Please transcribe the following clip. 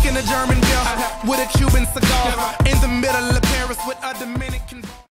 Speaking a German girl with a Cuban cigar in the middle of Paris with a Dominican.